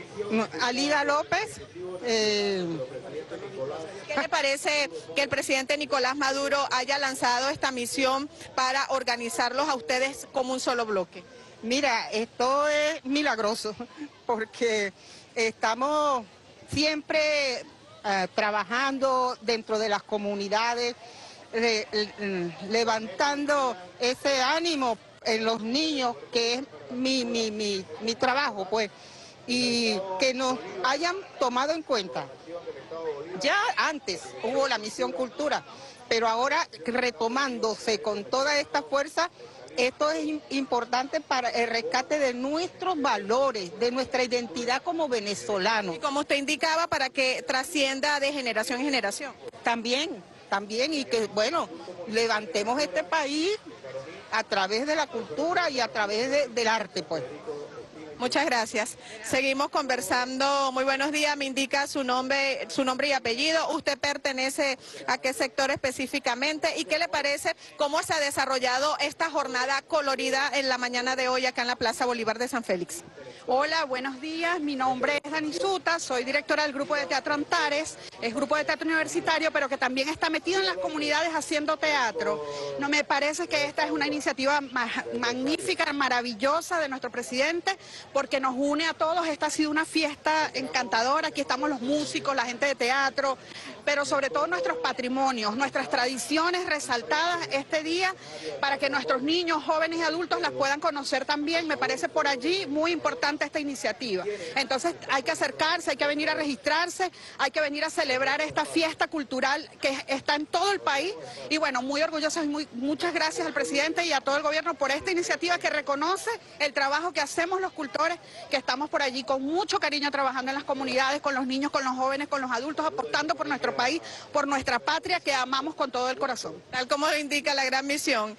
Alida López. Eh... ¿Qué le parece que el presidente Nicolás Maduro haya lanzado esta misión para organizarlos a ustedes como un solo bloque? Mira, esto es milagroso porque estamos siempre eh, trabajando dentro de las comunidades, le, le, levantando ese ánimo en los niños, que es mi, mi, mi, mi trabajo, pues, y que nos hayan tomado en cuenta. Ya antes hubo la misión cultura, pero ahora retomándose con toda esta fuerza, esto es importante para el rescate de nuestros valores, de nuestra identidad como venezolanos. Y como usted indicaba, para que trascienda de generación en generación. También, también, y que, bueno, levantemos este país a través de la cultura y a través de, del arte, pues. Muchas gracias. Seguimos conversando. Muy buenos días. Me indica su nombre, su nombre y apellido. ¿Usted pertenece a qué sector específicamente? ¿Y qué le parece cómo se ha desarrollado esta jornada colorida en la mañana de hoy acá en la Plaza Bolívar de San Félix? Hola, buenos días. Mi nombre es Dani Suta, soy directora del Grupo de Teatro Antares, es grupo de teatro universitario, pero que también está metido en las comunidades haciendo teatro. No me parece que esta es una iniciativa ma magnífica, maravillosa de nuestro presidente, porque nos une a todos. Esta ha sido una fiesta encantadora. Aquí estamos los músicos, la gente de teatro, pero sobre todo nuestros patrimonios, nuestras tradiciones resaltadas este día para que nuestros niños, jóvenes y adultos las puedan conocer también. Me parece por allí muy importante esta iniciativa. Entonces hay que acercarse, hay que venir a registrarse, hay que venir a celebrar esta fiesta cultural que está en todo el país. Y bueno, muy orgullosa y muy, muchas gracias al presidente y a todo el gobierno por esta iniciativa que reconoce el trabajo que hacemos los cultores, que estamos por allí con mucho cariño trabajando en las comunidades, con los niños, con los jóvenes, con los adultos, apostando por nuestro país, por nuestra patria que amamos con todo el corazón. Tal como lo indica la gran misión,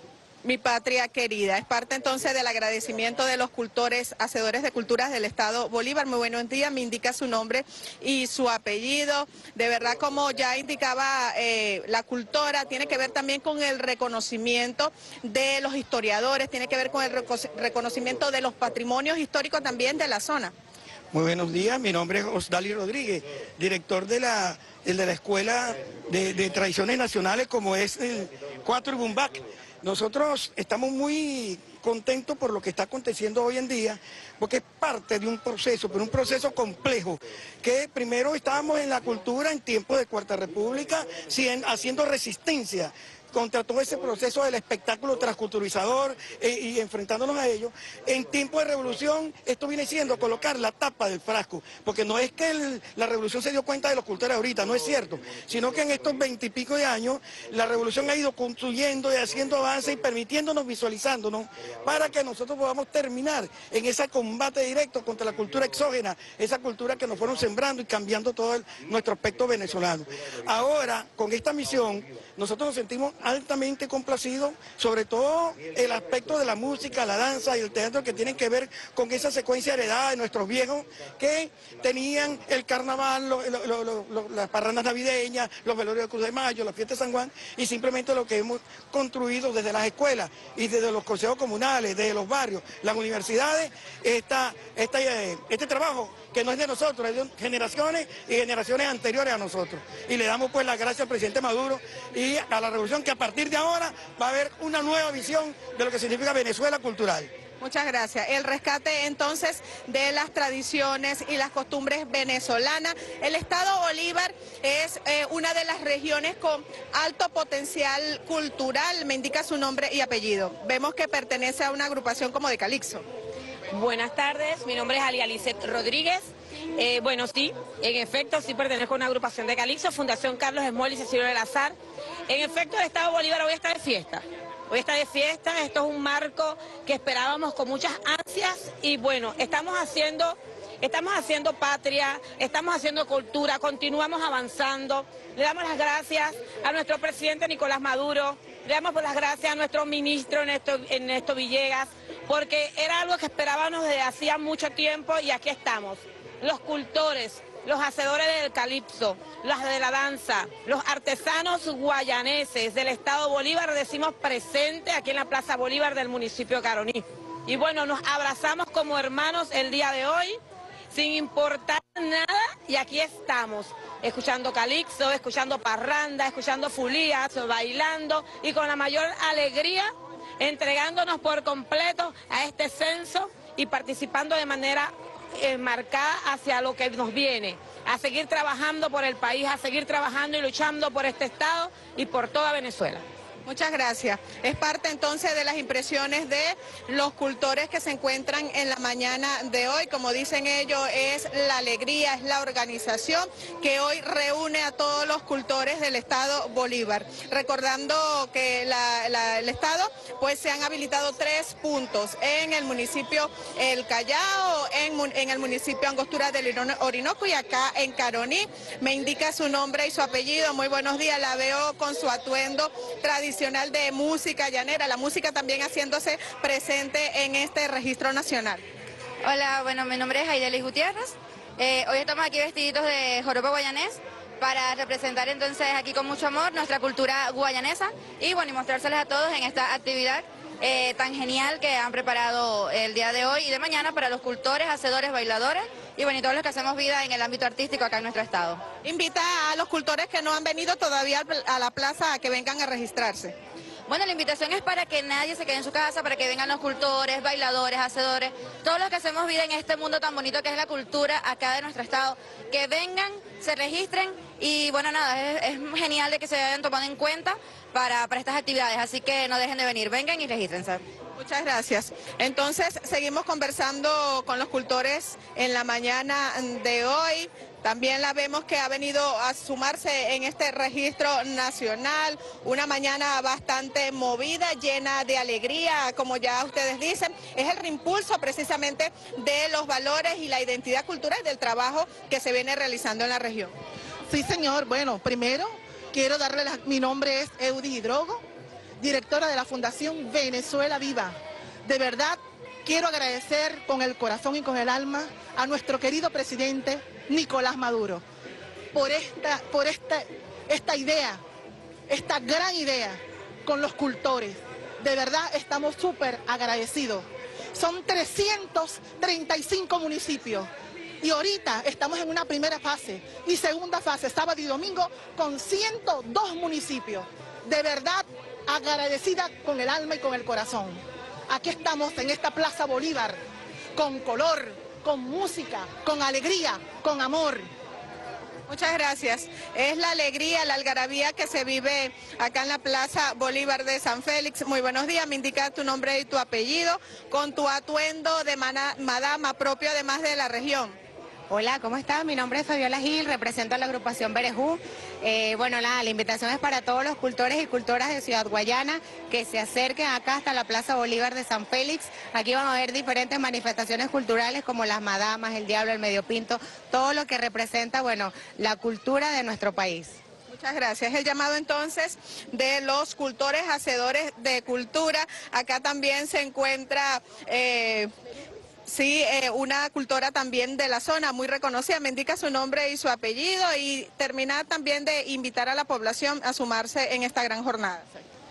mi patria querida. Es parte entonces del agradecimiento de los cultores, hacedores de culturas del Estado Bolívar. Muy buenos días, me indica su nombre y su apellido. De verdad, como ya indicaba eh, la cultora, tiene que ver también con el reconocimiento de los historiadores, tiene que ver con el reconocimiento de los patrimonios históricos también de la zona. Muy buenos días, mi nombre es Osdali Rodríguez, director de la, de la Escuela de, de Tradiciones Nacionales, como es el Cuatro Bumbac. Nosotros estamos muy contentos por lo que está aconteciendo hoy en día, porque es parte de un proceso, pero un proceso complejo, que primero estábamos en la cultura en tiempos de Cuarta República, haciendo resistencia contra todo ese proceso del espectáculo transculturizador eh, y enfrentándonos a ello. En tiempo de revolución, esto viene siendo colocar la tapa del frasco, porque no es que el, la revolución se dio cuenta de los cultores ahorita, no es cierto, sino que en estos veintipico de años, la revolución ha ido construyendo y haciendo avances y permitiéndonos, visualizándonos, para que nosotros podamos terminar en ese combate directo contra la cultura exógena, esa cultura que nos fueron sembrando y cambiando todo el, nuestro aspecto venezolano. Ahora, con esta misión, nosotros nos sentimos altamente complacidos, sobre todo el aspecto de la música, la danza y el teatro que tienen que ver con esa secuencia heredada de nuestros viejos que tenían el carnaval, lo, lo, lo, lo, las parrandas navideñas, los velorios de Cruz de Mayo, la fiesta de San Juan, y simplemente lo que hemos construido desde las escuelas y desde los consejos comunales, desde los barrios, las universidades, esta, esta, este trabajo que no es de nosotros, es de generaciones y generaciones anteriores a nosotros. Y le damos pues las gracias al presidente Maduro y a la revolución, que a partir de ahora va a haber una nueva visión de lo que significa Venezuela cultural. Muchas gracias. El rescate entonces de las tradiciones y las costumbres venezolanas. El Estado Bolívar es eh, una de las regiones con alto potencial cultural, me indica su nombre y apellido. Vemos que pertenece a una agrupación como de Calixto. Buenas tardes, mi nombre es Alia Lisset Rodríguez. Eh, bueno, sí, en efecto, sí pertenezco a una agrupación de Calixto, Fundación Carlos Esmola y Cecilio del Azar. En efecto, el Estado Bolívar hoy está de fiesta. Hoy está de fiesta, esto es un marco que esperábamos con muchas ansias y bueno, estamos haciendo, estamos haciendo patria, estamos haciendo cultura, continuamos avanzando. Le damos las gracias a nuestro presidente Nicolás Maduro, le damos las gracias a nuestro ministro Ernesto, Ernesto Villegas, porque era algo que esperábamos desde hacía mucho tiempo y aquí estamos. Los cultores, los hacedores del calipso, los de la danza, los artesanos guayaneses del Estado Bolívar, decimos presente aquí en la Plaza Bolívar del municipio de Caroní. Y bueno, nos abrazamos como hermanos el día de hoy, sin importar nada, y aquí estamos, escuchando calipso, escuchando parranda, escuchando fulías, bailando y con la mayor alegría, entregándonos por completo a este censo y participando de manera eh, marcada hacia lo que nos viene, a seguir trabajando por el país, a seguir trabajando y luchando por este Estado y por toda Venezuela. Muchas gracias. Es parte entonces de las impresiones de los cultores que se encuentran en la mañana de hoy. Como dicen ellos, es la alegría, es la organización que hoy reúne a todos los cultores del Estado Bolívar. Recordando que la, la, el Estado, pues se han habilitado tres puntos en el municipio El Callao, en, en el municipio Angostura del Orinoco y acá en Caroní. Me indica su nombre y su apellido. Muy buenos días, la veo con su atuendo tradicional de música llanera, la música también haciéndose presente en este registro nacional. Hola, bueno, mi nombre es Aidelis Gutiérrez. Eh, hoy estamos aquí vestiditos de joropo guayanés para representar entonces aquí con mucho amor nuestra cultura guayanesa y bueno, y mostrárseles a todos en esta actividad eh, tan genial que han preparado el día de hoy y de mañana para los cultores, hacedores, bailadores y bueno, y todos los que hacemos vida en el ámbito artístico acá en nuestro estado. Invita a los cultores que no han venido todavía a la plaza a que vengan a registrarse. Bueno, la invitación es para que nadie se quede en su casa, para que vengan los cultores, bailadores, hacedores, todos los que hacemos vida en este mundo tan bonito que es la cultura acá de nuestro estado, que vengan, se registren y bueno, nada, es, es genial de que se hayan tomado en cuenta para, para estas actividades, así que no dejen de venir, vengan y regístrense. Muchas gracias. Entonces, seguimos conversando con los cultores en la mañana de hoy. También la vemos que ha venido a sumarse en este registro nacional, una mañana bastante movida, llena de alegría, como ya ustedes dicen. Es el reimpulso precisamente de los valores y la identidad cultural del trabajo que se viene realizando en la región. Sí, señor. Bueno, primero quiero darle, la, mi nombre es Eudis Hidrogo, directora de la Fundación Venezuela Viva. De verdad, quiero agradecer con el corazón y con el alma a nuestro querido presidente Nicolás Maduro por esta, por esta, esta idea, esta gran idea con los cultores. De verdad estamos súper agradecidos. Son trescientos treinta y cinco municipios y ahorita estamos en una primera fase y segunda fase, sábado y domingo, con ciento dos municipios. De verdad agradecida con el alma y con el corazón. Aquí estamos en esta Plaza Bolívar, con color, con música, con alegría, con amor. Muchas gracias. Es la alegría, la algarabía que se vive acá en la Plaza Bolívar de San Félix. Muy buenos días, me indica tu nombre y tu apellido, con tu atuendo de madama propio además de la región. Hola, ¿cómo estás? Mi nombre es Fabiola Gil, represento a la agrupación Berejú. Eh, bueno, la, la invitación es para todos los cultores y cultoras de Ciudad Guayana que se acerquen acá hasta la Plaza Bolívar de San Félix. Aquí van a ver diferentes manifestaciones culturales como las madamas, el diablo, el medio pinto, todo lo que representa, bueno, la cultura de nuestro país. Muchas gracias. El llamado entonces de los cultores, hacedores de cultura. Acá también se encuentra... Eh, Sí, eh, una cultora también de la zona, muy reconocida, me indica su nombre y su apellido y terminar también de invitar a la población a sumarse en esta gran jornada.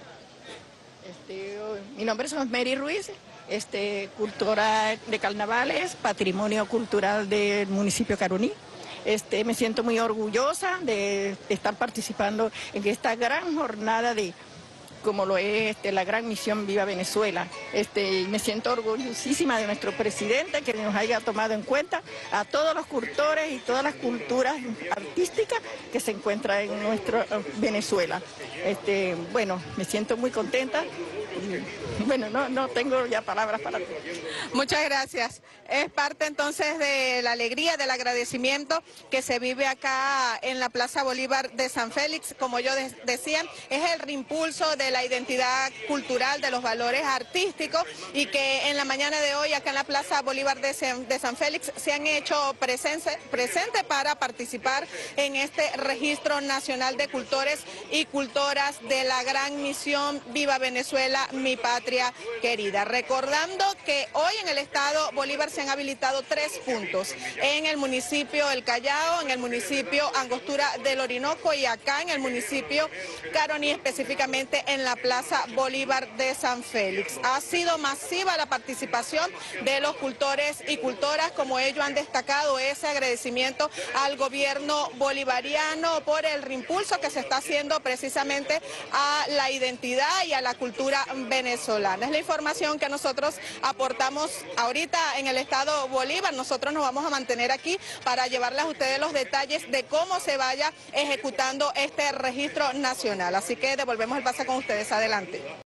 Este, mi nombre es Mary Ruiz, este, cultora de carnavales, patrimonio cultural del municipio Caroní. Este, me siento muy orgullosa de, de estar participando en esta gran jornada de... como lo es este, la gran misión Viva Venezuela. Este, me siento orgullosísima de nuestro presidente que nos haya tomado en cuenta a todos los cultores y todas las culturas artísticas que se encuentran en nuestra Venezuela. Este, bueno, me siento muy contenta. Y, bueno, no, no tengo ya palabras para... Muchas gracias. Es parte entonces de la alegría, del agradecimiento que se vive acá en la Plaza Bolívar de San Félix. Como yo de decía, es el reimpulso de la identidad cultural, de los valores artísticos y que en la mañana de hoy acá en la Plaza Bolívar de San, de San Félix se han hecho presente, presente para participar en este registro nacional de cultores y cultoras de la gran misión Viva Venezuela, mi patria querida. Recordando que hoy en el estado Bolívar se han habilitado tres puntos, en el municipio El Callao, en el municipio Angostura del Orinoco y acá en el municipio Caroní, específicamente en la Plaza Bolívar de San Félix. Ha sido masiva la participación de los cultores y cultoras, como ellos han destacado ese agradecimiento al gobierno bolivariano por el reimpulso que se está haciendo precisamente a la identidad y a la cultura venezolana. Es la información que nosotros aportamos ahorita en el estado Bolívar. Nosotros nos vamos a mantener aquí para llevarles a ustedes los detalles de cómo se vaya ejecutando este registro nacional. Así que devolvemos el pase con ustedes. Adelante.